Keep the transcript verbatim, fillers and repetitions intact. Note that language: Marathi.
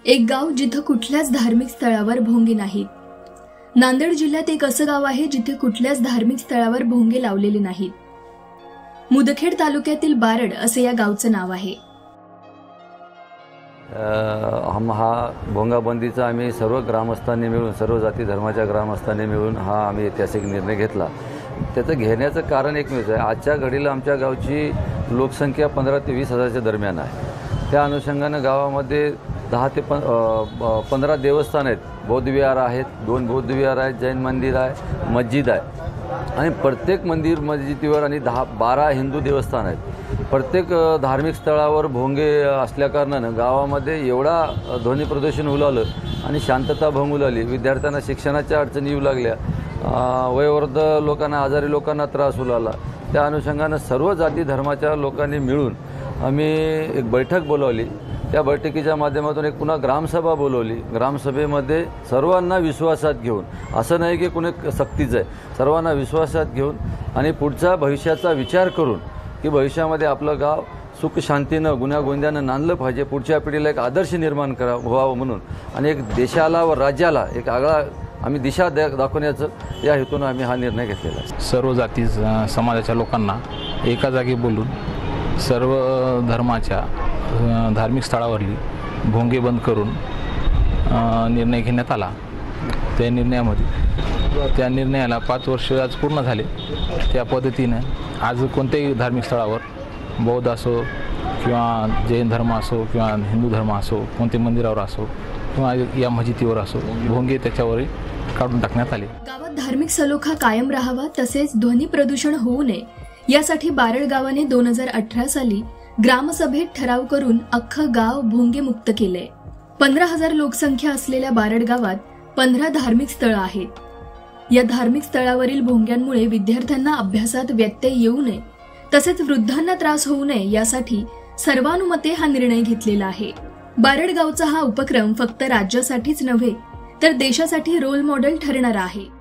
एक गाव जिथं कुठल्याच धार्मिक स्थळावर भोंगे नाहीत। नांदेड जिल्ह्यात एक असं गाव आहे जिथे कुठल्याच धार्मिक स्थळावर भोंगे लावलेले नाहीत। मुदखेड तालुक्यातील बारड असे या गावचं नाव आहे। हम हा भोंगाबंदीचा आम्ही सर्व ग्रामस्थांनी मिळून सर्व जाती धर्माच्या ग्रामस्थांनी मिळून हा आम्ही ऐतिहासिक निर्णय घेतला। त्याचं घेण्याचं कारण एकमेवच आहे, आजच्या घडीला आमच्या गावची लोकसंख्या पंधरा ते वीस हजारच्या दरम्यान आहे। त्या अनुषंगानं गावामध्ये दहा ते पंधरा देवस्थान आहेत, बौद्ध विहार आहेत, दोन बौद्ध विहार आहेत, जैन मंदिर आहे, मस्जिद आहे आणि प्रत्येक मंदिर मस्जिदीवर आणि दहा बारा हिंदू देवस्थान आहेत। प्रत्येक धार्मिक स्थळावर भोंगे असल्याकारणानं गावामध्ये एवढा ध्वनी प्रदूषण उलालं आणि शांतता भंग उलाली। विद्यार्थ्यांना शिक्षणाच्या अडचणी येऊ लागल्या, वयोवृद्ध लोकांना, आजारी लोकांना त्रास उलाला। त्या अनुषंगानं सर्व जाती धर्माच्या लोकांनी मिळून आम्ही एक बैठक बोलावली। त्या बैठकीच्या माध्यमातून एक पुन्हा ग्रामसभा बोलवली। ग्रामसभेमध्ये सर्वांना विश्वासात घेऊन, असं नाही की कोणी सक्तीचं आहे, सर्वांना विश्वासात घेऊन आणि पुढच्या भविष्याचा विचार करून की भविष्यामध्ये आपलं गाव सुख शांतीनं गुण्यागोंद्यानं नांदलं पाहिजे, पुढच्या पिढीला एक आदर्श निर्माण करा व्हावं म्हणून आणि एक देशाला व राज्याला एक आगळा आम्ही दिशा दाखवण्याचं या हेतून आम्ही हा निर्णय घेतलेला आहे। सर्व जाती समाजाच्या लोकांना एका जागी बोलून सर्व धर्माच्या धार्मिक स्थळावरली भोंगे बंद करून निर्णय घेण्यात आला। त्या निर्णयामध्ये त्या निर्णयाला पाच वर्ष आज पूर्ण झाले। त्या पद्धतीनं आज कोणत्याही धार्मिक स्थळावर बौद्ध असो किंवा जैन धर्म असो किंवा हिंदू धर्म असो, कोणते मंदिरावर असो किंवा या मस्जिदीवर असो, भोंगे त्याच्यावर काढून टाकण्यात आले। गावात धार्मिक सलोखा कायम राहावा तसेच ध्वनी प्रदूषण होऊ नये यासाठी बारड गावाने दोन हजार अठरा साली ग्रामसभेत ठराव करून अख्खं गाव भोंगे मुक्त केलंय। पंधरा हजार लोकसंख्या असलेल्या बारड गावात पंधरा धार्मिक स्थळं आहेत। या धार्मिक स्थळावरील भोंग्यांमुळे विद्यार्थ्यांना अभ्यासात व्यत्यय येऊ नये तसेच वृद्धांना त्रास होऊ नये यासाठी सर्वानुमते हा निर्णय घेतलेला आहे। बारड गावचा हा उपक्रम फक्त राज्यासाठीच नव्हे तर देशासाठी रोल मॉडेल ठरणारा आहे।